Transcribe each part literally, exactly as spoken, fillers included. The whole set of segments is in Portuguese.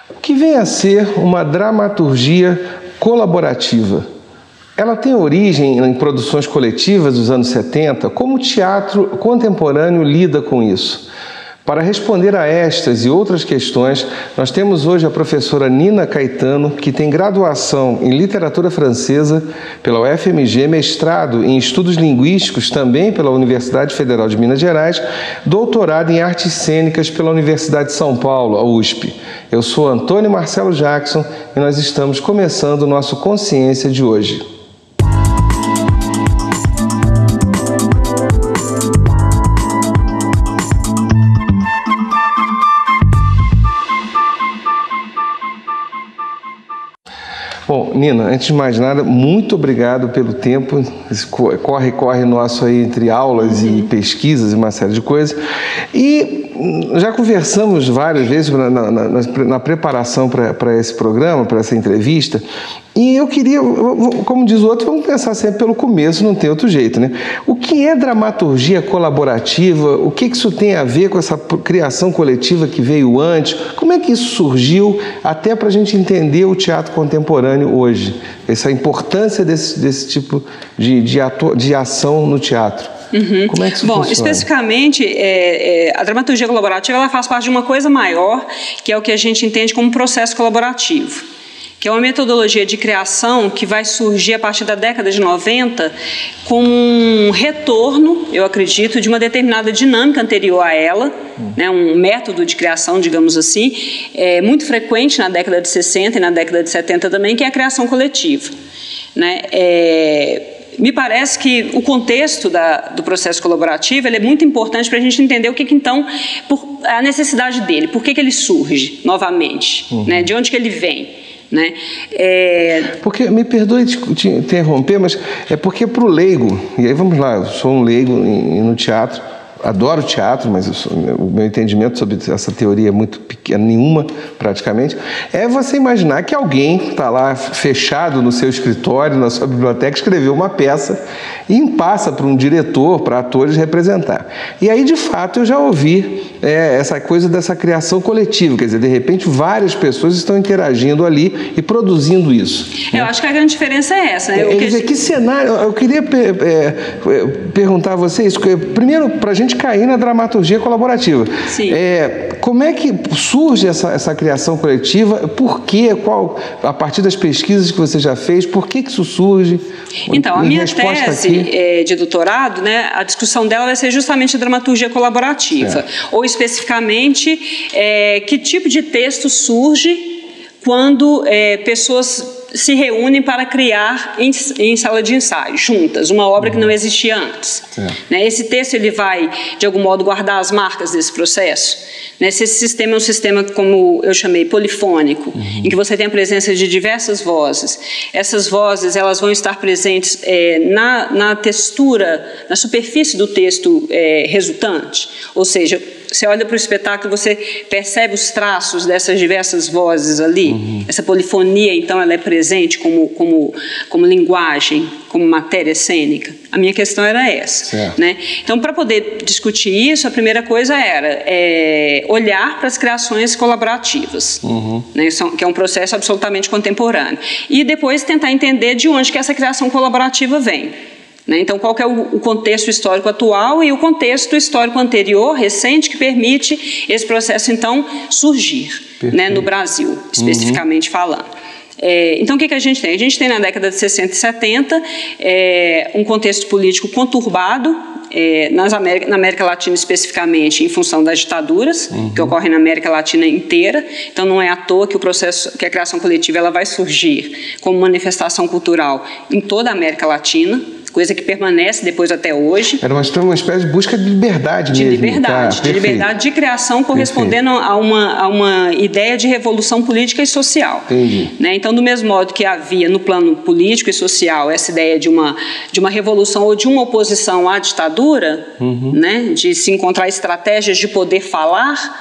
O que vem a ser uma dramaturgia colaborativa? Ela tem origem em produções coletivas dos anos setenta? Como o teatro contemporâneo lida com isso? Para responder a estas e outras questões, nós temos hoje a professora Nina Caetano, que tem graduação em literatura francesa pela U F M G, mestrado em estudos linguísticos também pela Universidade Federal de Minas Gerais, doutorado em artes cênicas pela Universidade de São Paulo, a U S P. Eu sou Antônio Marcelo Jackson e nós estamos começando o nosso Consciência de hoje. Bom, Nina, antes de mais nada, muito obrigado pelo tempo. Esse corre, corre nosso aí entre aulas uhum. e pesquisas e uma série de coisas. E já conversamos várias vezes na, na, na, na preparação para esse programa, para essa entrevista. E eu queria, como diz o outro, vamos pensar sempre pelo começo, não tem outro jeito, né? O que é dramaturgia colaborativa? O que isso tem a ver com essa criação coletiva que veio antes? Como é que isso surgiu, até para a gente entender o teatro contemporâneo hoje? Essa importância desse, desse tipo de, de, ato, de ação no teatro. Uhum. Como é que isso Bom, funciona? Especificamente, é, é, a dramaturgia colaborativa ela faz parte de uma coisa maior, que é o que a gente entende como processo colaborativo, que é uma metodologia de criação que vai surgir a partir da década de noventa como um retorno, eu acredito, de uma determinada dinâmica anterior a ela, hum. né, um método de criação, digamos assim, é, muito frequente na década de sessenta e na década de setenta também, que é a criação coletiva. Né? É, me parece que o contexto da, do processo colaborativo ele é muito importante para a gente entender o que, que então, por, a necessidade dele, por que, que ele surge novamente, uhum. né, de onde que ele vem. Né? É... Porque, me perdoe te interromper, mas é porque para o leigo, e aí vamos lá, eu sou um leigo no teatro, adoro teatro, mas eu sou, o meu entendimento sobre essa teoria é muito pequeno, nenhuma praticamente, é você imaginar que alguém está lá fechado no seu escritório, na sua biblioteca, escreveu uma peça e passa para um diretor, para atores representar. E aí, de fato, eu já ouvi é, essa coisa dessa criação coletiva, quer dizer, de repente várias pessoas estão interagindo ali e produzindo isso. Eu né? acho que a grande diferença é essa. Né? É, quer dizer, que cenário, eu queria é, perguntar a vocês, primeiro, para a gente cair na dramaturgia colaborativa. Sim. É, como é que surge essa, essa criação coletiva? Por quê? Qual, a partir das pesquisas que você já fez, por que, que isso surge? Então, a minha tese é, de doutorado, né, a discussão dela vai ser justamente a dramaturgia colaborativa. É. Ou, especificamente, é, que tipo de texto surge quando é, pessoas se reúnem para criar em, em sala de ensaio, juntas, uma obra uhum. que não existia antes. Né? Esse texto ele vai, de algum modo, guardar as marcas desse processo. Né? Se esse sistema é um sistema, como eu chamei, polifônico, uhum. em que você tem a presença de diversas vozes, essas vozes elas vão estar presentes é, na, na textura, na superfície do texto é, resultante, ou seja, você olha para o espetáculo, você percebe os traços dessas diversas vozes ali, uhum. essa polifonia, então, ela é presente como, como, como linguagem, como matéria cênica. A minha questão era essa. Né? Então, para poder discutir isso, a primeira coisa era é, olhar para as criações colaborativas, uhum. né, que é um processo absolutamente contemporâneo, e depois tentar entender de onde que essa criação colaborativa vem. Né? Então, qual que é o, o contexto histórico atual e o contexto histórico anterior, recente, que permite esse processo, então, surgir, né, no Brasil, especificamente uhum. falando. É, então, o que, que a gente tem? A gente tem na década de sessenta e setenta é, um contexto político conturbado, é, nas América, na América Latina especificamente, em função das ditaduras, uhum. que ocorrem na América Latina inteira. Então, não é à toa que o processo, que a criação coletiva ela vai surgir como manifestação cultural em toda a América Latina, coisa que permanece depois até hoje. Era uma, uma espécie de busca de liberdade de mesmo. Liberdade, tá, de liberdade de criação correspondendo a uma, a uma ideia de revolução política e social. Entendi. Né? Então, do mesmo modo que havia no plano político e social essa ideia de uma, de uma revolução ou de uma oposição à ditadura, uhum. né? De se encontrar estratégias de poder falar,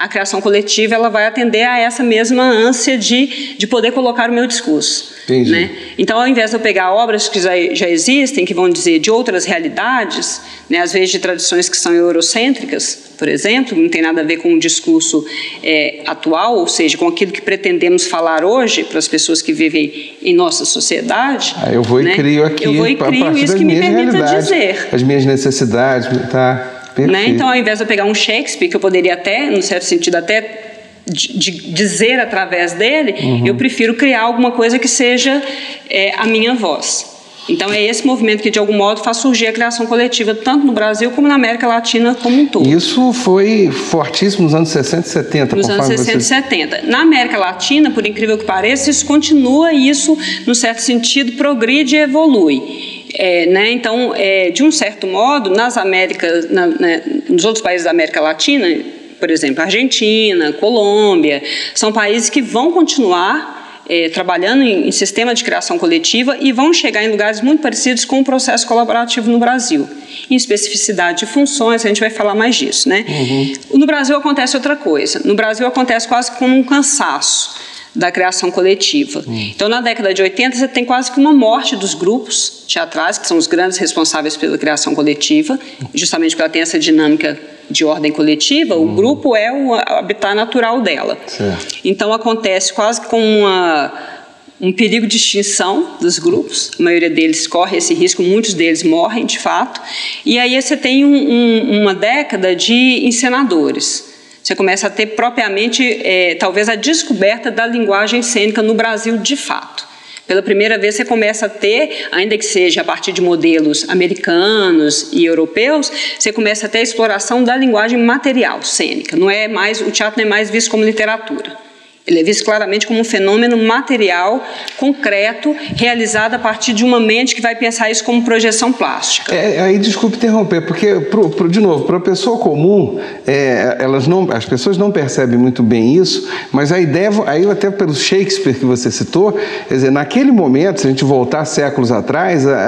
a criação coletiva ela vai atender a essa mesma ânsia de, de poder colocar o meu discurso. Entendi. Né? Então, ao invés de eu pegar obras que já, já existem, que vão dizer de outras realidades, né, às vezes de tradições que são eurocêntricas, por exemplo, não tem nada a ver com o discurso é, atual, ou seja, com aquilo que pretendemos falar hoje para as pessoas que vivem em nossa sociedade. Ah, eu vou né? e crio aqui, eu vou e crio a partir isso das que me minhas permita realidades, dizer. as minhas necessidades, tá? Né? Então, ao invés de eu pegar um Shakespeare, que eu poderia até, no certo sentido, até de, de dizer através dele, uhum. eu prefiro criar alguma coisa que seja é, a minha voz. Então, é esse movimento que, de algum modo, faz surgir a criação coletiva, tanto no Brasil como na América Latina como um todo. Isso foi fortíssimo nos anos sessenta e setenta. Nos anos sessenta e setenta. Na América Latina, por incrível que pareça, isso continua, isso, no certo sentido, progride e evolui. É, né? Então, é, de um certo modo, nas Américas, na, né, nos outros países da América Latina, por exemplo, Argentina, Colômbia, são países que vão continuar É, trabalhando em, em sistema de criação coletiva e vão chegar em lugares muito parecidos com o processo colaborativo no Brasil, em especificidade de funções, a gente vai falar mais disso, né? Uhum. No Brasil acontece outra coisa, no Brasil acontece quase como um cansaço da criação coletiva. Uhum. Então, na década de oitenta, você tem quase que uma morte dos grupos teatrais, que são os grandes responsáveis pela criação coletiva, justamente porque ela tem essa dinâmica de ordem coletiva, uhum. o grupo é o habitat natural dela. Certo. Então, acontece quase como uma, um perigo de extinção dos grupos, a maioria deles corre esse risco, muitos deles morrem, de fato, e aí você tem um, um, uma década de encenadores. Você começa a ter propriamente, é, talvez, a descoberta da linguagem cênica no Brasil, de fato. Pela primeira vez você começa a ter, ainda que seja a partir de modelos americanos e europeus, você começa a ter a exploração da linguagem material cênica. Não é mais, o teatro não é mais visto como literatura. Ele é visto claramente como um fenômeno material, concreto, realizado a partir de uma mente que vai pensar isso como projeção plástica. É, aí, desculpe interromper, porque, pro, pro, de novo, para a pessoa comum, é, elas não, as pessoas não percebem muito bem isso, mas a ideia, aí até pelo Shakespeare que você citou, quer dizer, naquele momento, se a gente voltar séculos atrás, a,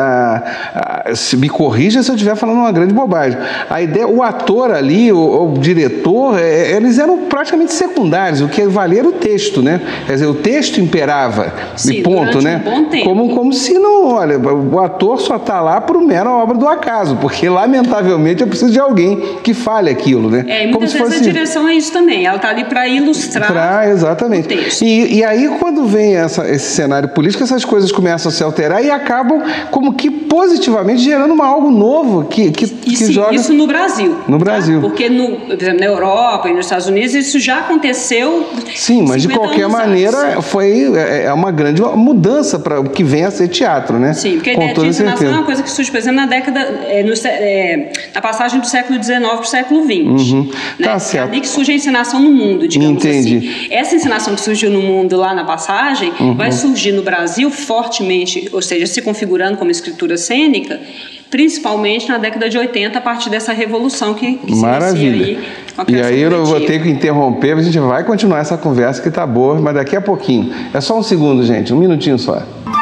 a, a, se me corrija se eu estiver falando uma grande bobagem, a ideia, o ator ali, o, o diretor, é, eles eram praticamente secundários, o que valia era o texto, né? Quer dizer, o texto imperava, Sim, de ponto, né? Um bom tempo. Como, como se não, olha, o ator só está lá por mera obra do acaso, porque lamentavelmente é preciso de alguém que fale aquilo, né? É, e muitas como se vezes fosse... a direção é isso também, ela está ali para ilustrar pra, exatamente. o texto. E, e aí, quando vem essa, esse cenário político, essas coisas começam a se alterar e acabam como que positivamente gerando uma, algo novo que, que, e, que sim, joga... Isso no Brasil. No Brasil. Tá? Porque, no, por exemplo, na Europa e nos Estados Unidos, isso já aconteceu. Sim, mas de qualquer maneira foi é uma grande mudança para o que vem a ser teatro, né? Sim, porque a ideia de encenação é uma coisa que surge, por exemplo, na década, é, no, é, na passagem do século dezenove para o século vinte. Uhum. Né? Tá certo. É ali que surge a encenação no mundo, digamos Entendi. assim. Essa encenação que surgiu no mundo lá na passagem uhum. vai surgir no Brasil fortemente, ou seja, se configurando como escritura cênica, principalmente na década de oitenta, a partir dessa revolução que, que se inicia aí com a criação E aí eu coletiva. vou ter que interromper, a gente vai continuar essa conversa que tá boa, mas daqui a pouquinho. É só um segundo, gente, um minutinho só.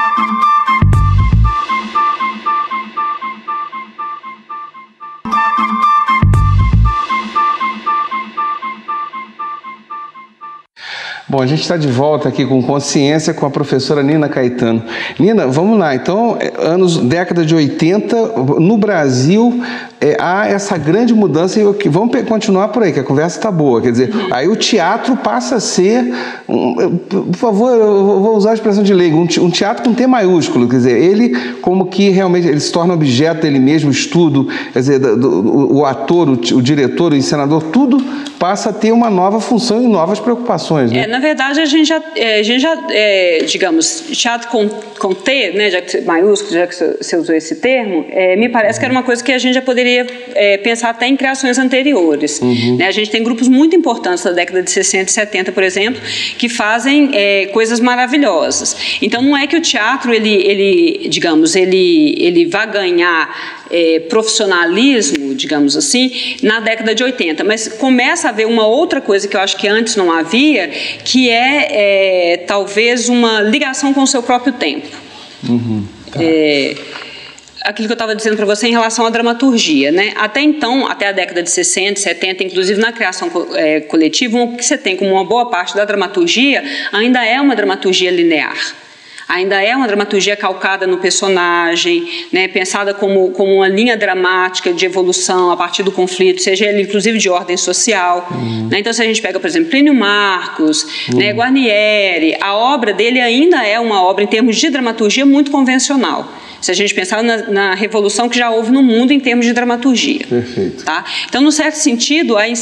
Bom, a gente está de volta aqui com Consciência com a professora Nina Caetano. Nina, vamos lá. Então, anos, década de oitenta, no Brasil, é, há essa grande mudança e vamos continuar por aí, que a conversa está boa. Quer dizer, uhum. aí o teatro passa a ser, um, por favor, eu vou usar a expressão de leigo, um teatro com T maiúsculo. Quer dizer, ele como que realmente ele se torna objeto dele mesmo, estudo, quer dizer, do, do, o ator, o, o diretor, o encenador, tudo passa a ter uma nova função e novas preocupações, né? É, na verdade, a gente já, é, a gente já é, digamos, teatro com, com T, né, já que maiúsculo, já que você usou esse termo, é, me parece que era uma coisa que a gente já poderia é, pensar até em criações anteriores. Uhum. Né? A gente tem grupos muito importantes da década de sessenta e setenta, por exemplo, que fazem é, coisas maravilhosas. Então, não é que o teatro, ele, ele digamos, ele, ele vá ganhar É, profissionalismo, digamos assim, na década de oitenta, mas começa a haver uma outra coisa que eu acho que antes não havia, que é, é talvez uma ligação com o seu próprio tempo. Uhum, tá. é, aquilo que eu estava dizendo para você em relação à dramaturgia, né? Até então, até a década de sessenta, setenta, inclusive na criação é, coletiva, o que você tem como uma boa parte da dramaturgia ainda é uma dramaturgia linear. Ainda é uma dramaturgia calcada no personagem, né, pensada como, como uma linha dramática de evolução a partir do conflito, seja ele inclusive de ordem social. Uhum. Né? Então, se a gente pega, por exemplo, Plínio Marcos, uhum. né, Guarnieri, a obra dele ainda é uma obra, em termos de dramaturgia, muito convencional. Se a gente pensar na, na revolução que já houve no mundo em termos de dramaturgia. Perfeito. Tá? Então, no certo sentido, a,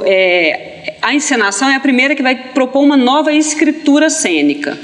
é, a encenação é a primeira que vai propor uma nova escritura cênica.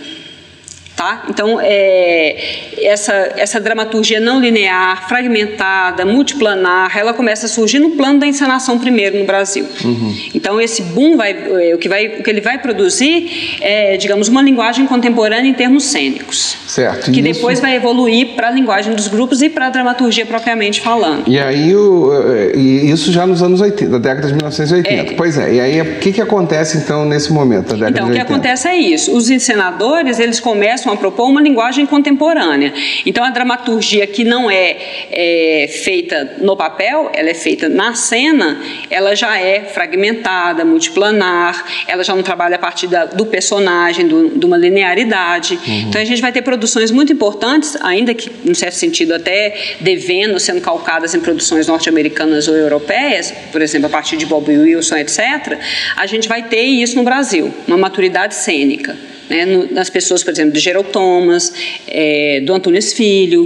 Tá? Então, é, essa, essa dramaturgia não linear, fragmentada, multiplanar, ela começa a surgir no plano da encenação primeiro no Brasil. Uhum. Então, esse boom, vai, o, que vai, o que ele vai produzir é, digamos, uma linguagem contemporânea em termos cênicos. Certo. Que isso... depois vai evoluir para a linguagem dos grupos e para a dramaturgia propriamente falando. E aí, o, isso já nos anos oitenta, da década de mil novecentos e oitenta. É. Pois é, e aí o que, que acontece então nesse momento, da década então, de oitenta? Então, o que acontece é isso, os encenadores, eles começam a propor uma linguagem contemporânea. Então, a dramaturgia que não é, é feita no papel, ela é feita na cena, ela já é fragmentada, multiplanar, ela já não trabalha a partir da, do personagem, do, de uma linearidade. Uhum. Então, a gente vai ter produções muito importantes, ainda que, em certo sentido, até devendo, sendo calcadas em produções norte-americanas ou europeias, por exemplo, a partir de Bob Wilson, etcétera, a gente vai ter isso no Brasil, uma maturidade cênica. Né, no, nas pessoas, por exemplo, do Gerald Thomas, é, do Antunes Filho,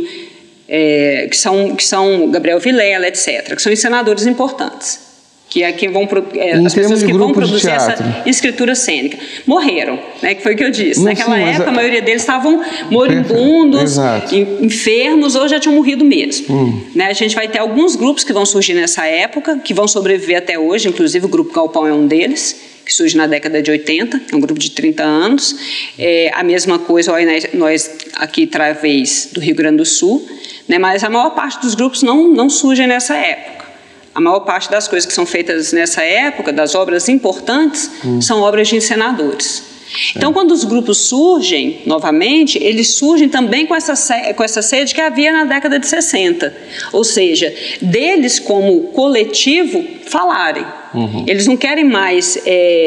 é, que, são, que são Gabriel Vilela, etcétera, que são encenadores importantes, que é quem vão, é, as pessoas que vão produzir essa escritura cênica. Morreram, né, que foi o que eu disse. Não, Naquela sim, época, a... a maioria deles estavam moribundos, enfermos ou já tinham morrido mesmo. Hum. Né, a gente vai ter alguns grupos que vão surgir nessa época, que vão sobreviver até hoje, inclusive o Grupo Galpão é um deles, que surge na década de oitenta, é um grupo de trinta anos. É, a mesma coisa, nós aqui, Travês, do Rio Grande do Sul, né, mas a maior parte dos grupos não, não surge nessa época. A maior parte das coisas que são feitas nessa época, das obras importantes, hum. são obras de encenadores. Então, quando os grupos surgem, novamente, eles surgem também com essa, com essa sede que havia na década de sessenta. Ou seja, deles como coletivo falarem. Uhum. Eles não querem mais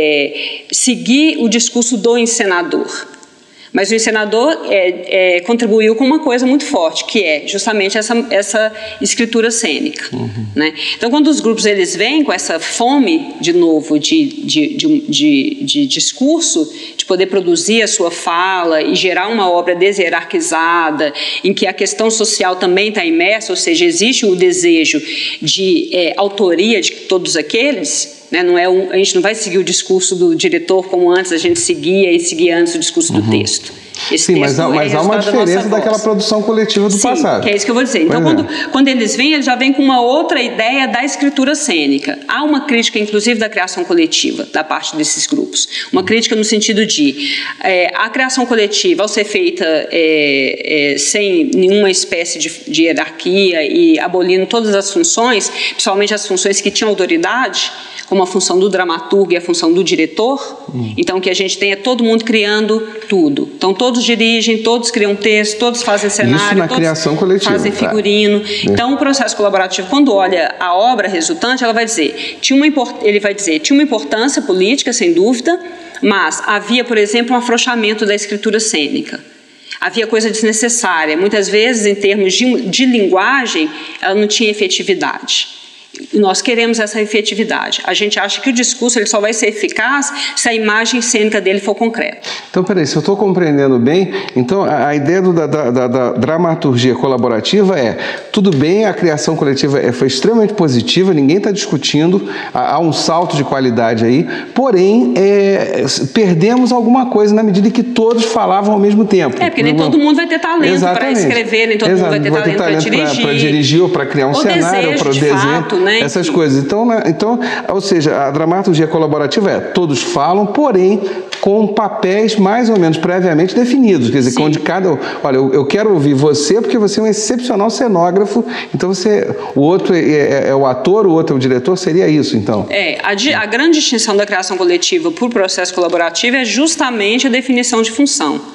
é, seguir o discurso do encenador. Mas o encenador é, é, contribuiu com uma coisa muito forte, que é justamente essa, essa escritura cênica. Uhum. Né? Então, quando os grupos eles vêm com essa fome, de novo, de, de, de, de, de discurso, de poder produzir a sua fala e gerar uma obra deshierarquizada, em que a questão social também está imersa, ou seja, existe o desejo de é, autoria de todos aqueles... Né, não é um, a gente não vai seguir o discurso do diretor como antes a gente seguia e seguia antes o discurso uhum. do texto. Esse Sim, mas, há, mas é há uma diferença da daquela produção coletiva do Sim, passado. que é isso que eu vou dizer. Então, quando, é. quando eles vêm, eles já vêm com uma outra ideia da escritura cênica. Há uma crítica, inclusive, da criação coletiva, da parte desses grupos. Uma crítica no sentido de é, a criação coletiva, ao ser feita é, é, sem nenhuma espécie de, de hierarquia e abolindo todas as funções, principalmente as funções que tinham autoridade, como a função do dramaturgo e a função do diretor. Hum. Então, o que a gente tem é todo mundo criando tudo. Então, todos dirigem, todos criam texto, todos fazem cenário, Isso na todos criação coletiva, fazem figurino. Tá. Então, o processo colaborativo, quando olha a obra resultante, ela vai dizer, tinha uma, ele vai dizer, tinha uma importância política, sem dúvida, mas havia, por exemplo, um afrouxamento da escritura cênica. Havia coisa desnecessária. Muitas vezes, em termos de, de linguagem, ela não tinha efetividade. Nós queremos essa efetividade. A gente acha que o discurso ele só vai ser eficaz se a imagem cênica dele for concreta. Então, peraí, se eu estou compreendendo bem, então a, a ideia do, da, da, da, da dramaturgia colaborativa é, tudo bem, a criação coletiva é, foi extremamente positiva, ninguém está discutindo, há, há um salto de qualidade aí, porém, é, perdemos alguma coisa na medida em que todos falavam ao mesmo tempo. É, porque nem todo mundo vai ter talento para escrever, nem todo Exato. mundo vai ter vai talento, talento para dirigir. Para dirigir ou para criar um ou cenário, ou para o de desenho. Fato, né? Essas coisas. Então, né, então, ou seja, a dramaturgia colaborativa é todos falam, porém com papéis mais ou menos previamente definidos. Quer dizer, Sim. onde cada... Olha, eu, eu quero ouvir você porque você é um excepcional cenógrafo, então você... O outro é, é, é o ator, o outro é o diretor, seria isso, então? É, a, a grande distinção da criação coletiva por processo colaborativo é justamente a definição de função.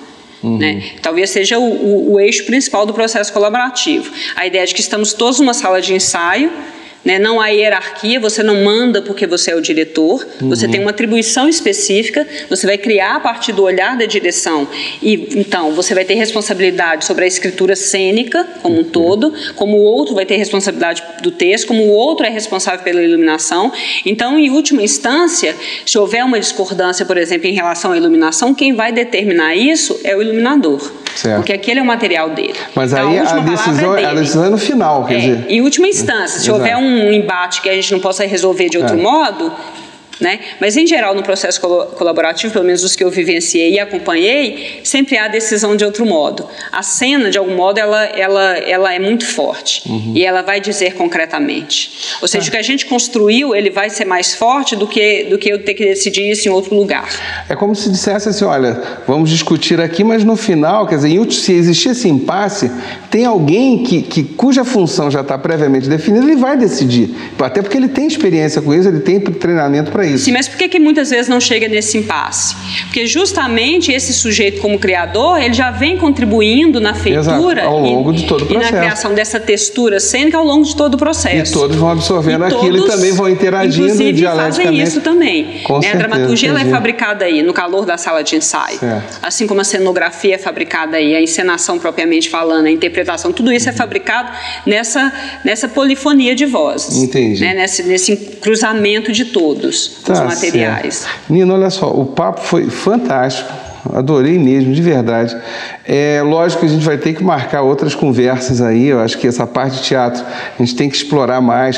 Uhum. Né? Talvez seja o, o, o eixo principal do processo colaborativo. A ideia de que estamos todos numa sala de ensaio, né? Não há hierarquia, você não manda porque você é o diretor, uhum. você tem uma atribuição específica, você vai criar a partir do olhar da direção e então você vai ter responsabilidade sobre a escritura cênica como um uhum. todo, como o outro vai ter responsabilidade do texto, como o outro é responsável pela iluminação. Então, em última instância, se houver uma discordância, por exemplo, em relação à iluminação, quem vai determinar isso é o iluminador. Certo. Porque aquele é o material dele. Mas então, aí a, a, decisão, é a decisão é no final, quer é, dizer... Em última instância, se Exato. houver um embate que a gente não possa resolver de outro é. modo... Né? Mas, em geral, no processo colaborativo, pelo menos os que eu vivenciei e acompanhei, sempre há decisão de outro modo. A cena, de algum modo, ela, ela, ela é muito forte uhum. e ela vai dizer concretamente. Ou seja, ah. o que a gente construiu, ele vai ser mais forte do que, do que eu ter que decidir isso em outro lugar. É como se dissesse assim, olha, vamos discutir aqui, mas no final, quer dizer, se existir esse impasse, tem alguém que, que, cuja função já está previamente definida, ele vai decidir. Até porque ele tem experiência com isso, ele tem treinamento para isso. Sim, mas por que, que muitas vezes não chega nesse impasse? Porque justamente esse sujeito como criador, ele já vem contribuindo na feitura Exato, ao longo e, de todo o processo. e na criação dessa textura cênica ao longo de todo o processo. E todos vão absorvendo e aquilo todos, e também vão interagindo inclusive, dialeticamente. Fazem isso também. Com né? certeza, a dramaturgia ela é entendi. fabricada aí, no calor da sala de ensaio. Certo. Assim como a cenografia é fabricada aí, a encenação propriamente falando, a interpretação, tudo isso é fabricado nessa, nessa polifonia de vozes. Entendi. Né? Nesse, nesse cruzamento de todos tá os materiais. Certo. Nina, olha só, o papo foi fantástico, adorei mesmo, de verdade. É lógico que a gente vai ter que marcar outras conversas aí, eu acho que essa parte de teatro a gente tem que explorar mais,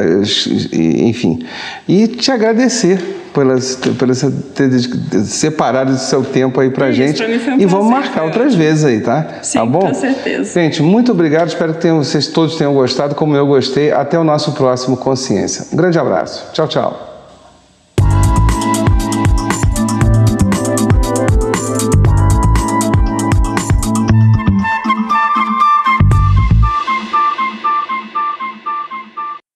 enfim. E te agradecer por você ter separado esse seu tempo aí pra Isso, gente. Pra mim foi um e vamos prazer, marcar outras ótimo. vezes aí, tá? Sim, tá bom? Com certeza. Gente, muito obrigado, espero que tenham, vocês todos tenham gostado, como eu gostei. Até o nosso próximo Consciência. Um grande abraço. Tchau, tchau.